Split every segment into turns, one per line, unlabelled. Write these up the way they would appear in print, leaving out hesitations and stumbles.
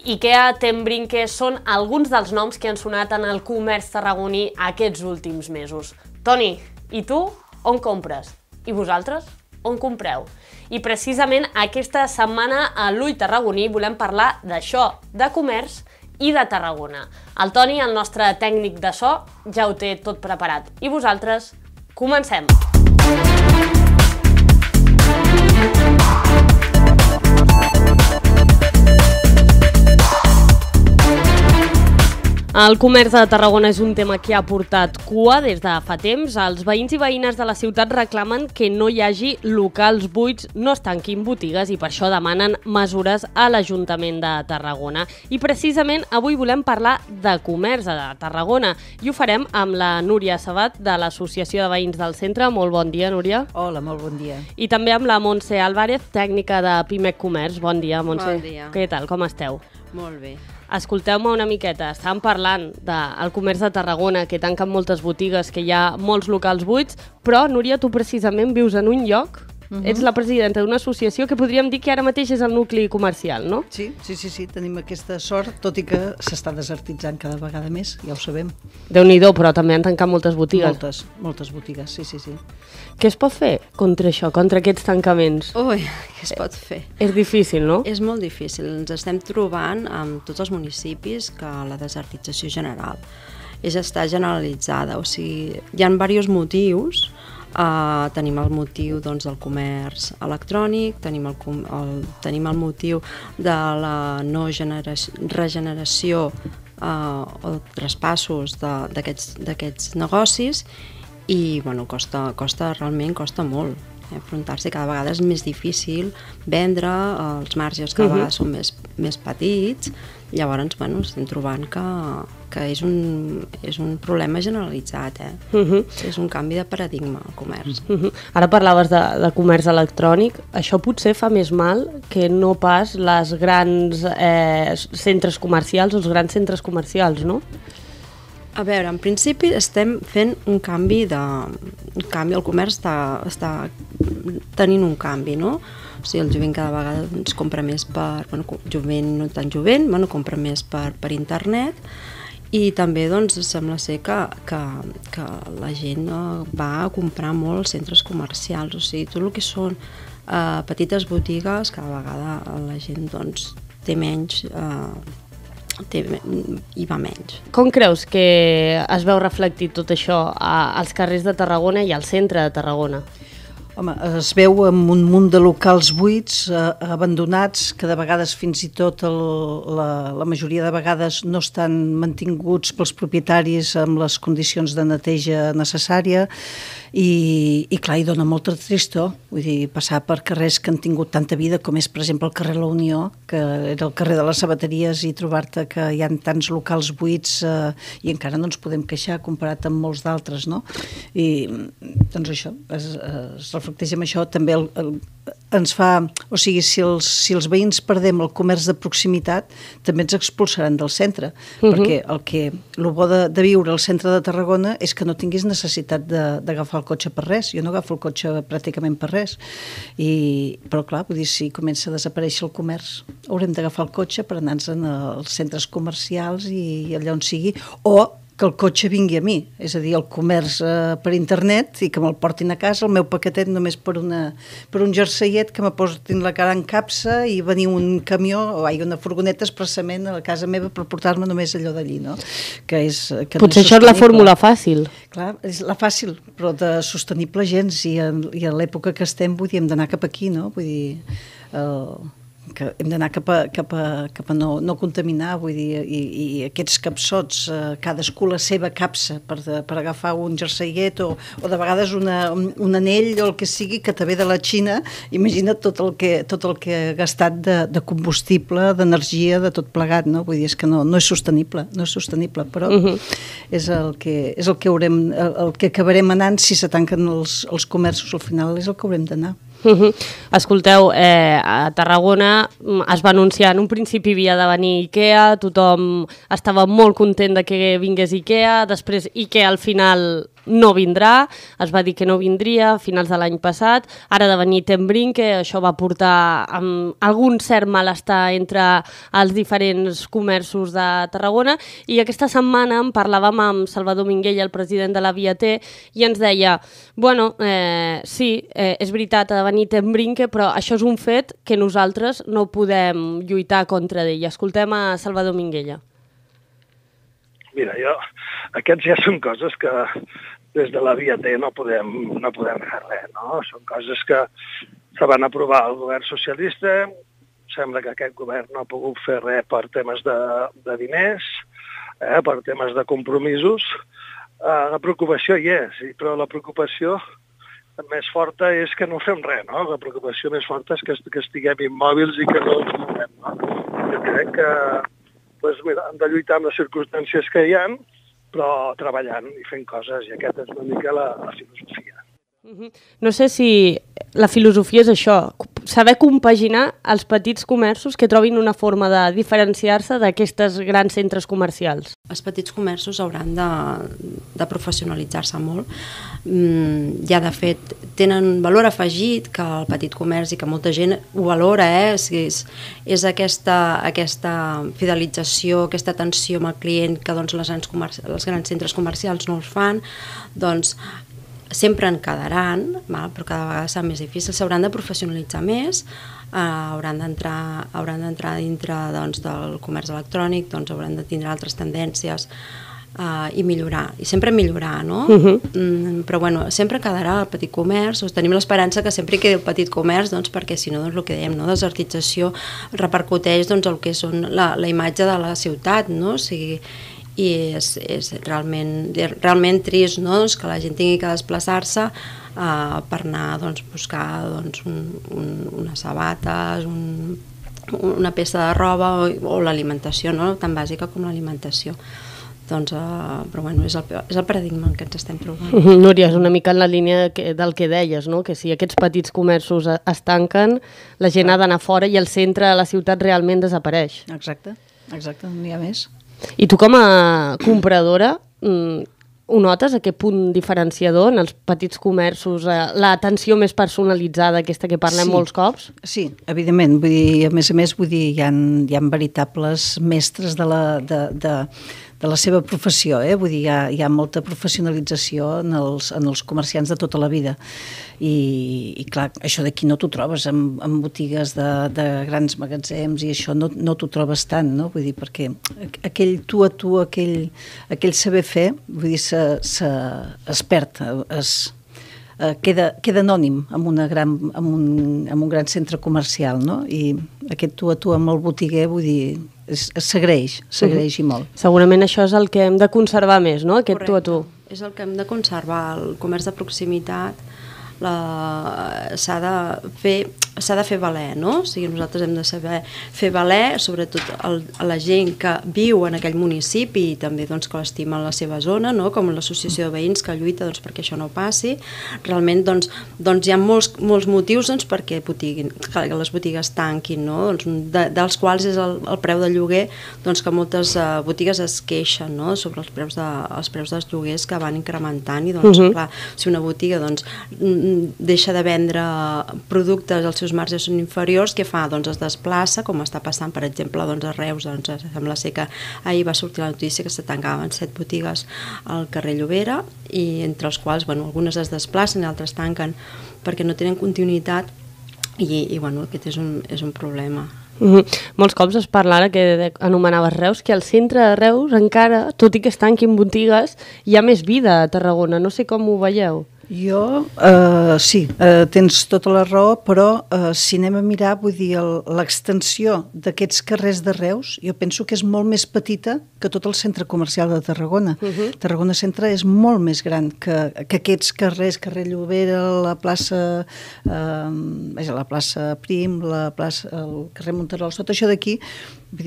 IKEA, Tembrinke són alguns dels noms que han sonat en el comerç tarragoní aquests últims mesos. Toni, i tu on compres? I vosaltres on compreu? I precisament aquesta setmana a l'Ull Tarragoní volem parlar d'això, de comerç i de Tarragona. El Toni, el nostre tècnic de so, ja ho té tot preparat. I vosaltres, comencem! El comerç de Tarragona és un tema que ha portat cua des de fa temps. Els veïns i veïnes de la ciutat reclamen que no hi hagi locals buits, no es tanquin botigues i per això demanen mesures a l'Ajuntament de Tarragona. I precisament avui volem parlar de comerç de Tarragona i ho farem amb la Núria Sabat de l'Associació de Veïns del Centre. Molt bon dia, Núria.
Hola, molt bon dia.
I també amb la Montse Álvarez, tècnica de Pimec Comerç. Bon dia, Montse.
Bon dia.
Què tal, com esteu?
Molt bé.
Escolteu-me una miqueta, estàvem parlant del comerç de Tarragona, que tanquen moltes botigues, que hi ha molts locals buits, però, Núria, tu precisament vius en un lloc, ets la presidenta d'una associació que podríem dir que ara mateix és el nucli comercial, no?
Sí, tenim aquesta sort, tot i que s'està desertitzant cada vegada més, ja ho sabem.
Déu-n'hi-do, però també han tancat moltes botigues.
Moltes botigues, sí.
Què es pot fer contra això, contra aquests tancaments?
Ui, què es pot fer?
És difícil, no?
És molt difícil. Ens estem trobant amb tots els municipis que la desertització general està generalitzada. O sigui, hi ha diversos motius. Tenim el motiu del comerç electrònic, tenim el motiu de la no regeneració o traspassos d'aquests negocis i realment costa molt. Enfrontar-se cada vegada és més difícil, vendre, els marges cada vegada són més petits, llavors estem trobant que és un problema generalitzat, és un canvi de paradigma al comerç.
Ara parlaves de comerç electrònic, això potser fa més mal que no pas les grans centres comercials o els grans centres comercials, no?
A veure, en principi estem fent un canvi, el comerç està tenint un canvi, no? O sigui, el jovent cada vegada compra més jovent, no tan jovent, compra més per internet i també sembla ser que la gent va a comprar molt als centres comercials, o sigui, tot el que són petites botigues, cada vegada la gent té menys i va menys.
Com creus que es veu reflectit tot això als carrers de Tarragona i al centre de Tarragona?
Home, es veu amb un munt de locals buits, abandonats, que de vegades fins i tot la majoria de vegades no estan mantinguts pels propietaris amb les condicions de neteja necessària i clar, hi dona molta tristor, vull dir, passar per carrers que han tingut tanta vida com és, per exemple, el carrer La Unió, que era el carrer de les sabateries, i trobar-te que hi ha tants locals buits i encara no ens podem queixar comparat amb molts d'altres, no? I doncs això, es reflecteix amb això, també ens fa, o sigui, si els veïns perdem el comerç de proximitat, també ens expulsaran del centre, perquè el bo de viure al centre de Tarragona és que no tinguis necessitat d'agafar el cotxe per res. Jo no agafo el cotxe pràcticament per res, però clar, vull dir, si comença a desaparèixer el comerç, haurem d'agafar el cotxe per anar-nos als centres comercials i allà on sigui, o que el cotxe vingui a mi, és a dir, el comerç per internet i que me'l portin a casa, el meu paquetet només per un jerseiet, que me posin la cara en capsa i venir un camió o una furgoneta expressament a la casa meva per portar-me només allò d'allí, no?
Potser això és la fórmula fàcil.
Clar, és la fàcil, però de sostenible gens, i a l'època que estem, vull dir, hem d'anar cap aquí, no? Vull dir, que hem d'anar cap a no contaminar, vull dir, i aquests capsots, cadascú la seva capsa per agafar un jerseiet o de vegades un anell o el que sigui que te ve de la Xina. Imagina't tot el que ha gastat de combustible, d'energia, de tot plegat, no? Vull dir, és que no és sostenible, però és el que acabarem anant si se tanquen els comerços, al final és el que haurem d'anar.
Escolteu, a Tarragona es va anunciar, en un principi havia de venir IKEA, tothom estava molt content de que vingués IKEA, després IKEA al final no vindrà, es va dir que no vindria a finals de l'any passat, ara ha de venir Ten Brinke, això va portar algun cert malestar entre els diferents comerços de Tarragona, i aquesta setmana en parlàvem amb Salvador Minguella, el president de la Via T, i ens deia, bueno, sí, és veritat, ha de venir Ten Brinke, però això és un fet que nosaltres no podem lluitar contra d'ell. Escoltem a Salvador Minguella.
Mira, aquests ja són coses que des de la Via T no podem fer res, no? Són coses que se van aprovar al govern socialista, sembla que aquest govern no ha pogut fer res per temes de diners, per temes de compromisos. La preocupació hi és, però la preocupació més forta és que no fem res, no? La preocupació més forta és que estiguem immòbils i que no ens movem, no? Jo crec que mira, hem de lluitar amb les circumstàncies que hi ha, però treballant i fent coses, i aquesta és una mica la filosofia.
No sé si la filosofia és això, saber compaginar els petits comerços que trobin una forma de diferenciar-se d'aquestes grans centres comercials.
Els petits comerços hauran de professionalitzar-se molt. Ja, de fet, tenen valor afegit que el petit comerç i que molta gent ho valora, és aquesta fidelització, aquesta atenció amb el client que doncs, els grans centres comercials no els fan, doncs sempre en quedaran, però cada vegada serà més difícil, s'hauran de professionalitzar més, hauran d'entrar dintre doncs, del comerç electrònic, doncs, hauran de tindre altres tendències i millorar, i sempre millorar, no? Però bueno, sempre quedarà el petit comerç, tenim l'esperança que sempre quedi el petit comerç, doncs, perquè si no, doncs, el que dèiem, no? Desertització repercuteix doncs, el que són la imatge de la ciutat, no? O sigui, i és realment trist, no? Doncs que la gent tingui que desplaçar-se per anar a buscar unes sabates, una peça de roba o l'alimentació, no? Tan bàsica com l'alimentació. Però bueno, és el paradigma en què ens estem trobant.
Núria, és una mica en la línia del que deies, no? Que si aquests petits comerços es tanquen, la gent ha d'anar fora i el centre de la ciutat realment desapareix.
Exacte, no hi ha més.
I tu com a compradora ho notes, aquest punt diferenciador en els petits comerços, l'atenció més personalitzada, aquesta que parlem molts cops?
Sí, evidentment, vull dir, a més, hi ha veritables mestres de la seva professió, vull dir, hi ha molta professionalització en els comerciants de tota la vida i clar, això d'aquí no t'ho trobes en botigues de grans magatzems i això no t'ho trobes tant, no? Vull dir, perquè aquell tu a tu, aquell saber fer, vull dir, es perd, queda anònim en un gran centre comercial, no? I aquest tu a tu amb el botiguer, vull dir, s'agraeix i molt.
Segurament això és el que hem de conservar més, no? Aquest tu a tu.
És el que hem de conservar, el comerç de proximitat s'ha de fer valer, no? O sigui, nosaltres hem de saber fer valer, sobretot a la gent que viu en aquell municipi i també doncs, que l'estima en la seva zona, no? Com l'associació de veïns que lluita doncs, perquè això no passi. Realment doncs, hi ha molts motius doncs, perquè les botigues tanquin, no? Doncs, dels quals és el preu del lloguer, doncs, que moltes botigues es queixen, no? Sobre els preus dels lloguers que van incrementant i doncs, clar, si una botiga doncs, deixa de vendre productes, els seus marges són inferiors, què fa? Doncs es desplaça, com està passant, per exemple, doncs a Reus, doncs sembla ser que ahir va sortir la notícia que se tancaven 7 botigues al carrer Llobera, i entre els quals, bueno, algunes es desplacen i altres tanquen perquè no tenen continuïtat i bueno, aquest és un problema.
Molts cops es parla, ara que anomenaves Reus, que al centre de Reus encara, tot i que es tanquin botigues, hi ha més vida a Tarragona, no sé com ho veieu.
Jo, sí, tens tota la raó, però si anem a mirar, vull dir, l'extensió d'aquests carrers de Reus, jo penso que és molt més petita que tot el centre comercial de Tarragona. Tarragona Centre és molt més gran que aquests carrers, carrer Llobera, la plaça Prim, el carrer Monterols, tot això d'aquí, vull dir,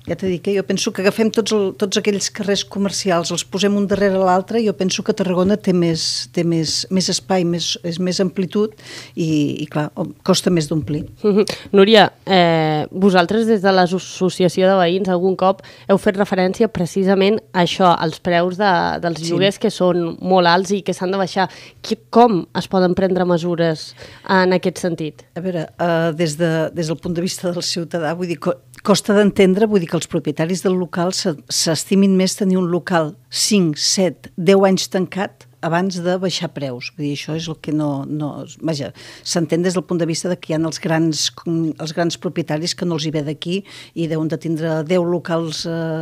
Ja t'he dit que jo penso que agafem tots aquells carrers comercials, els posem un darrere l'altre, i jo penso que Tarragona té més espai, és més amplitud i clar, costa més d'omplir.
Núria, vosaltres des de l'associació de veïns algun cop heu fet referència precisament a això, als preus dels lloguers que són molt alts i que s'han de baixar. Com es poden prendre mesures en aquest sentit?
A veure, des del punt de vista del ciutadà, vull dir, costa d'entendre, vull dir que els propietaris del local s'estimin més tenir un local 5, 7, 10 anys tancat abans de baixar preus. Vull dir, això és el que vaja, s'entén des del punt de vista de que hi ha els grans propietaris que no els hi ve d'aquí i deuen de tindre 10 locals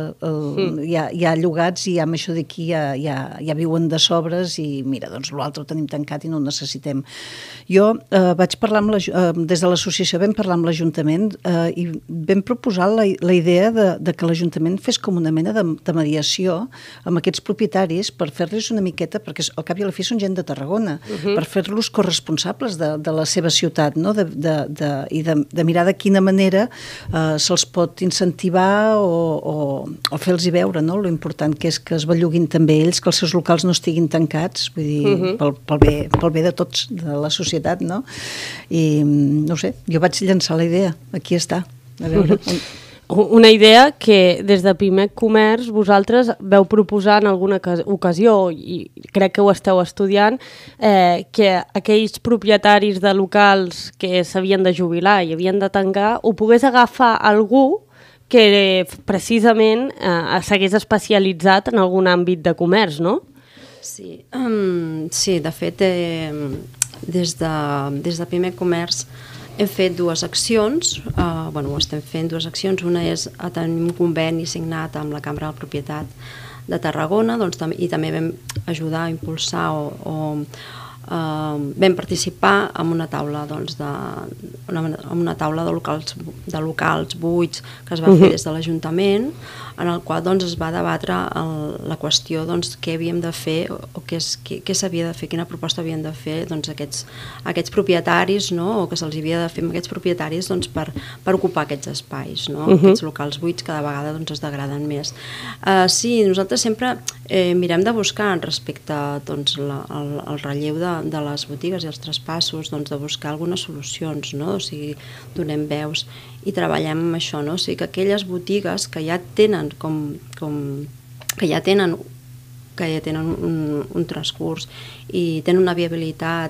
ja llogats i amb això d'aquí ja viuen de sobres i mira, doncs l'altre ho tenim tancat i no ho necessitem. Jo vaig parlar des de l'associació, vam parlar amb l'Ajuntament i vam proposar la idea de que l'Ajuntament fes com una mena de mediació amb aquests propietaris per fer-los una miqueta, perquè al cap i a la fi són gent de Tarragona, per fer-los corresponsables de la seva ciutat, no? I de mirar de quina manera se'ls pot incentivar o fer-los veure, no? Lo important que és que es belluguin també ells, que els seus locals no estiguin tancats, vull dir, pel bé de tots, de la societat, no? I no ho sé, jo vaig llançar la idea, aquí està, a veure...
Una idea que des de Pimec Comerç vosaltres veu proposar en alguna ocasió, i crec que ho esteu estudiant, que aquells propietaris de locals que s'havien de jubilar i havien de tancar ho pogués agafar algú que precisament s'hagués especialitzat en algun àmbit de comerç, no?
Sí, de fet, des de Pimec Comerç hem fet dues accions, estem fent dues accions. Una és tenir un conveni signat amb la Cambra de Propietat de Tarragona, i també vam ajudar a impulsar vam participar en una taula de locals buits que es va fer des de l'Ajuntament, en el qual es va debatre la qüestió què havíem de fer o què s'havia de fer, quina proposta havien de fer aquests propietaris, o que se'ls havia de fer amb aquests propietaris per ocupar aquests espais, aquests locals buits cada vegada es degraden més. Sí, nosaltres sempre mirem de buscar respecte al relleu de les botigues i els traspassos, de buscar algunes solucions, o sigui, donem veus i treballem amb això, o sigui que aquelles botigues que ja tenen un transcurs i tenen una viabilitat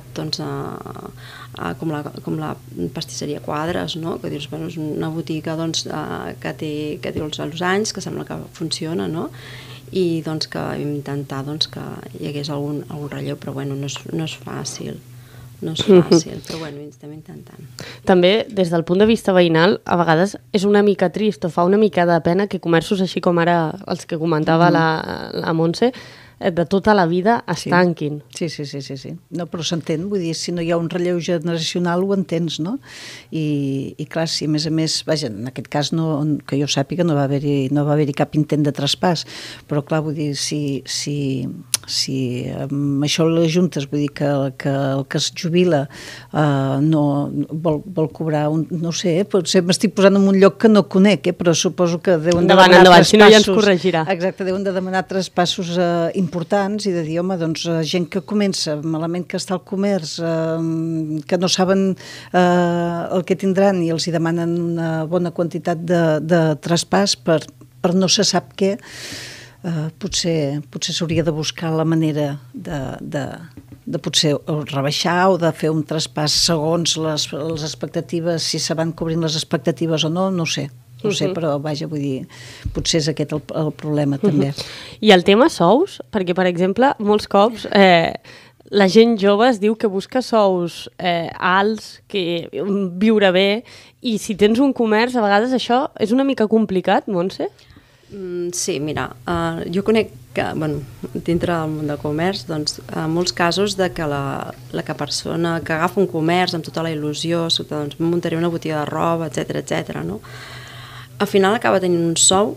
com la pastisseria Quadres, que dius, és una botiga que té els anys, que sembla que funciona, i que vam intentar que hi hagués algun relleu, però no és fàcil. No és fàcil, però ho estem intentant.
També, des del punt de vista veïnal, a vegades és una mica trist o fa una mica de pena que comerços així com ara els que comentava la Montse, de tota la vida es tanquin.
Sí. No, però s'entén, vull dir, si no hi ha un relleu generacional ho entens, no? I clar, si a més, vaja, en aquest cas que jo sàpiga no va haver-hi cap intent de traspàs, però clar, vull dir, si amb això l'ajuntes, vull dir que el que es jubila no vol cobrar no sé, potser m'estic posant en un lloc que no conec, però suposo que deuen de demanar
traspassos. Si no ja ens corregirà.
Exacte, deuen de demanar traspassos importants i de dir, home, doncs gent que comença, malament que està al comerç, que no saben el que tindran i els hi demanen una bona quantitat de traspàs per no se sap què, potser s'hauria de buscar la manera de potser rebaixar o de fer un traspàs segons les expectatives, si se van cobrint les expectatives o no sé, però vaja, vull dir, potser és aquest el problema també.
I el tema sous, perquè per exemple, molts cops la gent jove es diu que busca sous alts, que viure bé, i si tens un comerç, a vegades això és una mica complicat, Montse?
Sí, mira, jo conec que, dintre del món del comerç, molts casos de que la persona que agafa un comerç amb tota la il·lusió, muntaré una botiga de roba, etc, no? Al final acaba tenint un sou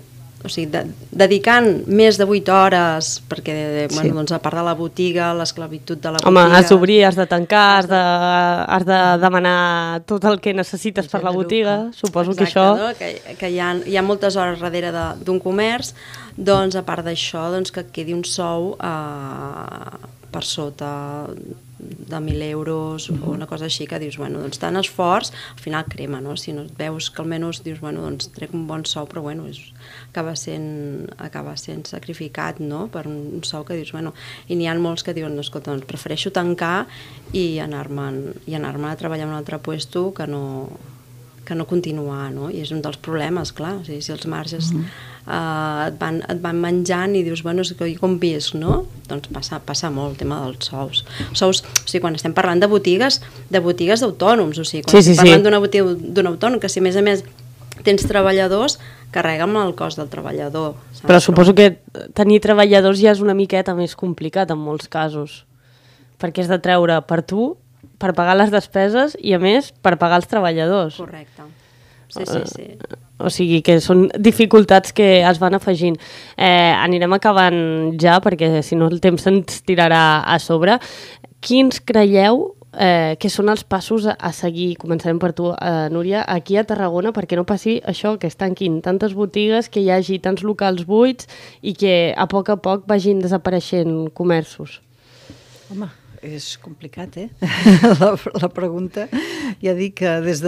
o sigui, dedicant més de 8 hores, perquè, bueno, doncs, a part de la botiga, l'esclavitud de la botiga...
Home, has d'obrir, has de tancar, has de demanar tot el que necessites per la botiga, suposo que això...
No? Que hi ha moltes hores darrere d'un comerç, doncs, a part d'això, doncs, que et quedi un sou per sota de 1.000 euros o una cosa així, que dius, bueno, doncs tant esforç, al final crema, no? Si no veus que almenys dius, bueno, doncs trec un bon sou, però bueno, acaba sent sacrificat, no? Per un sou que dius, bueno, i n'hi ha molts que diuen, no, escolta, doncs prefereixo tancar i anar-me a treballar en un altre puesto que no continuar, no? I és un dels problemes, clar, o sigui, si els marges et van menjant i dius, bueno, com visc, no? Doncs passa molt el tema dels sous. O sigui, quan estem parlant de botigues d'autònoms, o sigui, quan estem parlant d'una botiga d'un autònom, que si a més tens treballadors, carrega amb el cost del treballador. Saps?
Però suposo que tenir treballadors ja és una miqueta més complicat en molts casos, perquè has de treure per tu, per pagar les despeses i, a més, per pagar els treballadors.
Correcte. Sí.
O sigui que són dificultats que es van afegint. Anirem acabant ja, perquè si no el temps ens tirarà a sobre. Quins creieu que són els passos a seguir? Començarem per tu, Núria, aquí a Tarragona, perquè no passi això, que es tanquin tantes botigues, que hi hagi tants locals buits i que a poc vagin desapareixent comerços.
Home, és complicat, la pregunta. Ja dic que des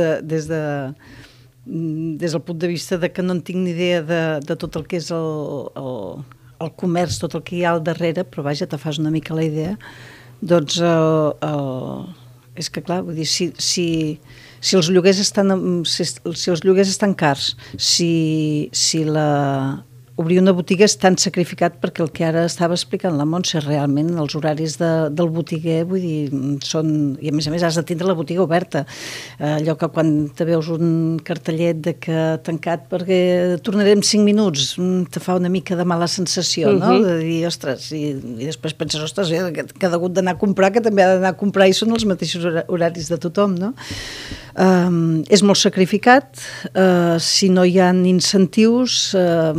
del punt de vista de que no en tinc ni idea de tot el que és el comerç, tot el que hi ha al darrere, però vaja, te fas una mica la idea, doncs és que clar, vull dir, si els lloguers estan cars, si obrir una botiga és tan sacrificat, perquè el que ara estava explicant la Montse, realment els horaris del botiguer, vull dir, són... I a més has de tindre la botiga oberta. Allò que quan te veus un cartellet de que tancat perquè tornarem 5 minuts, te fa una mica de mala sensació, no? De dir, ostres, i després penses, ostres, que ha hagut d'anar a comprar, que també ha d'anar a comprar, i són els mateixos horaris de tothom, no? És molt sacrificat, si no hi ha incentius...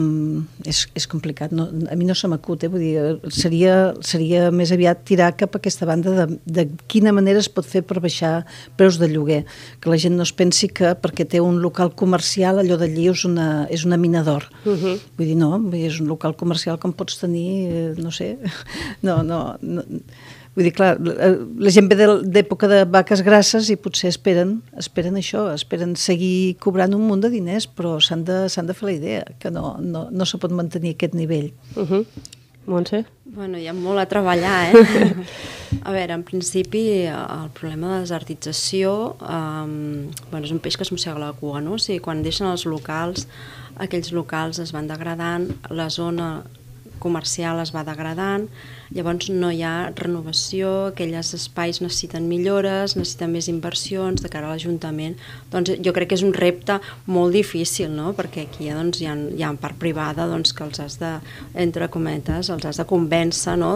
És complicat, a mi no se m'acut, vull dir, seria més aviat tirar cap a aquesta banda de quina manera es pot fer per baixar preus de lloguer, que la gent no es pensi que perquè té un local comercial allò d'allí és una mina d'or. Vull dir, no, és un local comercial com pots tenir, no sé, no. Vull dir, clar, la gent ve d'època de vaques grasses i potser esperen això, esperen seguir cobrant un munt de diners, però s'han de fer la idea, que no se pot mantenir aquest nivell.
Montse?
Bueno, hi ha molt a treballar, A veure, en principi, el problema de desertització és un peix que es mossega la cua, no? O sigui, quan deixen els locals, aquells locals es van degradant, la zona comercial es va degradant, llavors no hi ha renovació, aquells espais necessiten millores, necessiten més inversions de cara a l'Ajuntament. Doncs jo crec que és un repte molt difícil, no? Perquè aquí hi ha part privada que els has de, entre cometes, els has de convèncer, no?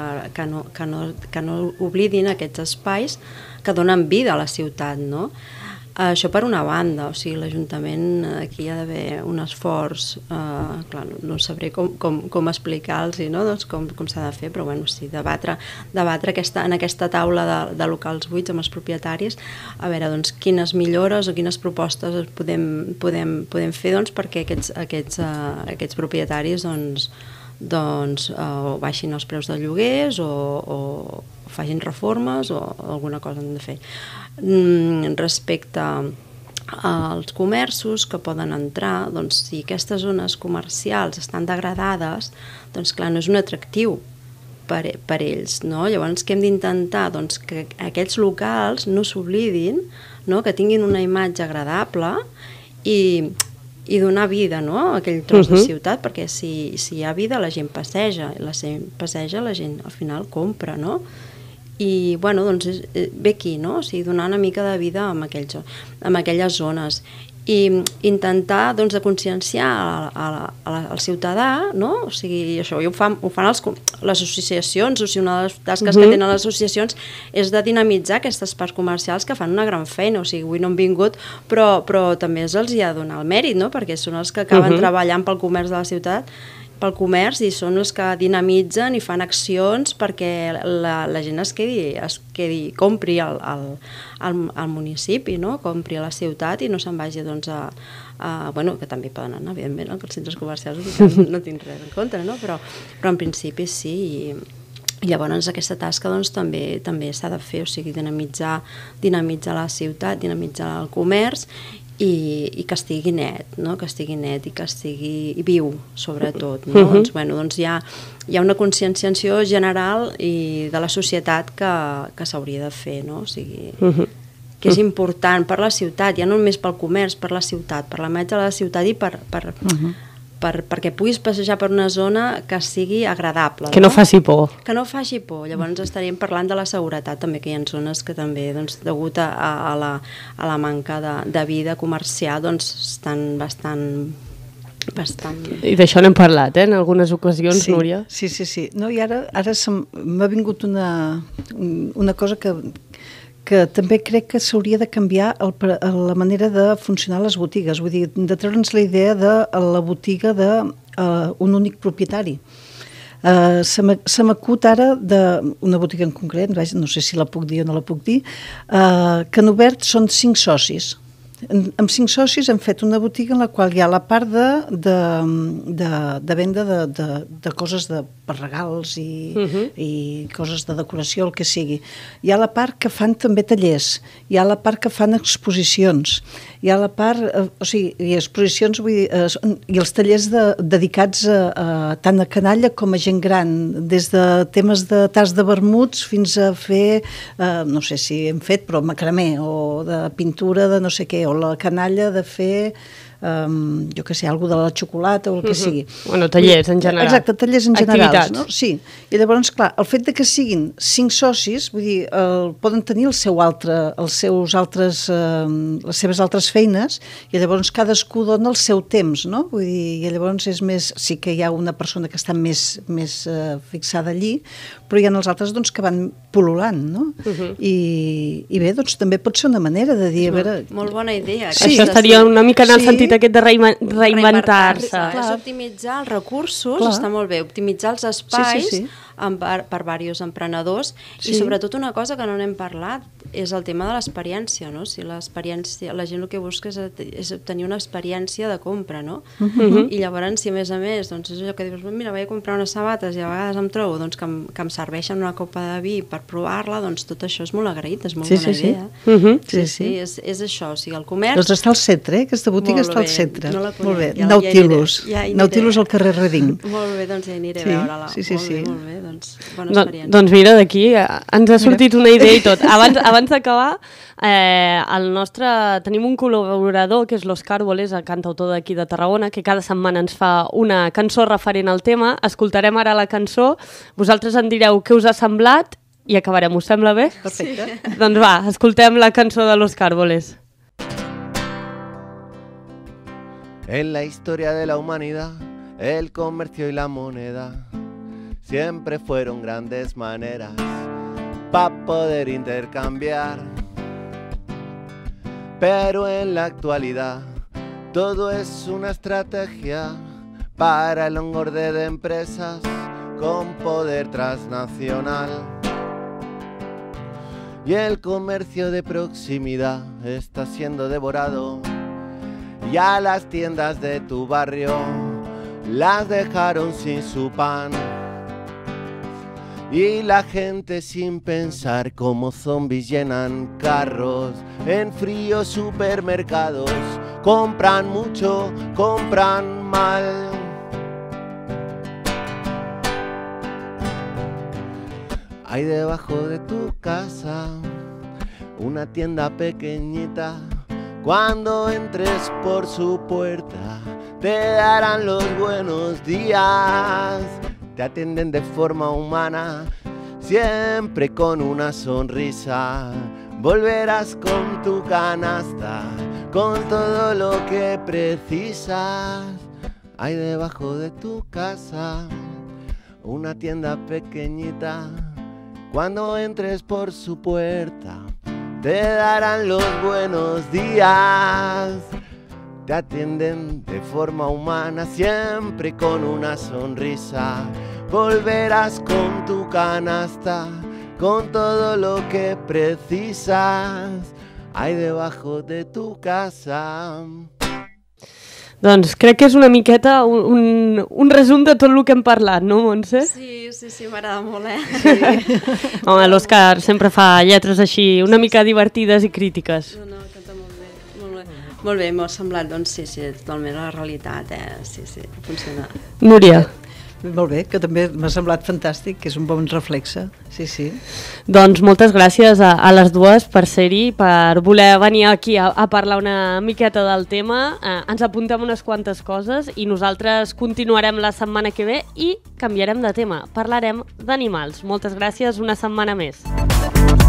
Que no oblidin aquests espais que donen vida a la ciutat, no? Això per una banda, o sigui, l'Ajuntament aquí hi ha d'haver un esforç, clar, no sabré com explicar-los, no? Doncs com s'ha de fer, però bueno, sí, debatre en aquesta taula de locals buits amb els propietaris, a veure, doncs, quines millores o quines propostes podem fer, doncs, perquè aquests propietaris, doncs baixin els preus de lloguers o facin reformes o alguna cosa han de fer. Respecte als comerços que poden entrar, doncs si aquestes zones comercials estan degradades, doncs clar, no és un atractiu per ells, no? Llavors què hem d'intentar? Doncs que aquests locals no s'oblidin, no? Que tinguin una imatge agradable i donar vida, no? A aquell tros de ciutat, perquè si hi ha vida la gent passeja, i la gent al final compra, no? I, bueno, doncs ve aquí, no? O sigui, donar una mica de vida en aquelles zones i intentar, doncs, de conscienciar a al ciutadà, no? O sigui, això ho fan les associacions, o sigui, una de les tasques que tenen les associacions és de dinamitzar aquestes parcs comercials que fan una gran feina, o sigui, avui no han vingut, però també els hi ha de donar el mèrit, no? Perquè són els que acaben treballant pel comerç de la ciutat, pel comerç, i són els que dinamitzen i fan accions perquè la gent es quedi compri al municipi, no? Compri a la ciutat i no se'n vagi doncs bueno, que també poden anar, evidentment, que els centres comercials no tinc res en contra, no? Però en principi sí, i llavors aquesta tasca doncs, també s'ha de fer, o sigui, dinamitzar la ciutat, dinamitzar el comerç i que estigui net, no? Que estigui net i que estigui viu, sobretot, no? Doncs hi ha una conscienciació general i de la societat que s'hauria de fer, no? O sigui, que és important per la ciutat, ja no només pel comerç, per la ciutat, per la imatge de la ciutat i perquè puguis passejar per una zona que sigui agradable.
Que no faci por. Que
no faci por. Llavors estaríem parlant de la seguretat també, que hi ha zones que també, doncs, degut a la manca de vida comercial, doncs estan bastant...
I d'això n'hem parlat, en algunes ocasions,
sí,
Núria.
Sí. No, i ara m'ha vingut una cosa que també crec que s'hauria de canviar la manera de funcionar les botigues, vull dir, de treure'ns la idea de la botiga d'un únic propietari. Se m'acut ara d'una botiga en concret, no sé si la puc dir o no la puc dir, que han obert, són 5 socis. Amb 5 socis hem fet una botiga en la qual hi ha la part de venda de coses per regals i coses de decoració, el que sigui. Hi ha la part que fan també tallers, hi ha la part que fan exposicions, hi ha la part, o sigui, i exposicions, vull dir, i els tallers dedicats tant a canalla com a gent gran, des de temes de tas de vermuts fins a fer, no sé si hem fet, però macramé, o de pintura de no sé què, o la canalla de fer, jo què sé, alguna de la xocolata o el que sigui.
Bueno, tallers en general.
Exacte, tallers en general. No? Sí, i llavors, clar, el fet de que siguin 5 socis, vull dir, poden tenir les seves altres feines, i llavors cadascú dona el seu temps, no? Vull dir, i llavors és més, sí que hi ha una persona que està més fixada allí, però hi ha els altres doncs, que van pol·lulant, no? I bé, doncs també pot ser una manera de dir...
Molt bona idea.
Sí, això estaria una mica en el sentit aquest de reinventar-se.
És optimitzar els recursos, està molt bé, optimitzar els espais per diversos emprenedors i sobretot una cosa que no n'hem parlat és el tema de l'experiència, no? Si l'experiència, la gent el que busca és obtenir una experiència de compra, no? I llavors, si a més, doncs és allò que dius, mira, vaig a comprar unes sabates i a vegades em trobo doncs, que em serveixen una copa de vi per provar-la, doncs tot això és molt agraït, és molt bona idea. Sí, és això, o sigui, el comerç...
Doncs està al centre, aquesta botiga està al centre. Molt bé, Nautilus. Nautilus al carrer Reding.
Molt bé, doncs ja aniré a veure-la. Molt bé, doncs bona experiència.
Doncs mira, d'aquí ens ha sortit una idea i tot. Abans d'acabar, tenim un col·laborador que és l'Òscar Boles, el cantautor d'aquí de Tarragona, que cada setmana ens fa una cançó referent al tema. Escoltarem ara la cançó, vosaltres en direu què us ha semblat i acabarem, us sembla bé?
Perfecte.
Doncs va, escoltem la cançó de l'Òscar Boles.
En la historia de la humanidad, el comercio y la moneda siempre fueron grandes maneras para poder intercambiar. Pero en la actualidad todo es una estrategia para el engorde de empresas con poder transnacional. Y el comercio de proximidad está siendo devorado. Ya las tiendas de tu barrio las dejaron sin su pan. Y la gente sin pensar como zombies llenan carros en fríos supermercados. Compran mucho, compran mal. Hay debajo de tu casa una tienda pequeñita. Cuando entres por su puerta te darán los buenos días. Te atienden de forma humana, siempre con una sonrisa. Volverás con tu canasta, con todo lo que precisas. hay debajo de tu casa una tienda pequeñita. Cuando entres por su puerta, te darán los buenos días. Te atienden de forma humana, siempre con una sonrisa. Volverás con tu canasta, con todo lo que precisas, hay debajo de tu casa.
Doncs crec que és una miqueta un resum de tot el que hem parlat, no, Montse?
Sí, m'agrada molt,
Sí. Home, l'Òscar sempre fa lletres així, una mica divertides i crítiques.
No, canta molt bé. Molt bé, m'ha semblat, doncs sí, totalment la realitat, sí, funciona.
Núria.
Molt bé, que també m'ha semblat fantàstic, que és un bon reflexe, sí.
Doncs moltes gràcies a les dues per ser-hi, per voler venir aquí a parlar una miqueta del tema. Ens apuntem unes quantes coses i nosaltres continuarem la setmana que ve i canviarem de tema, parlarem d'animals. Moltes gràcies, una setmana més.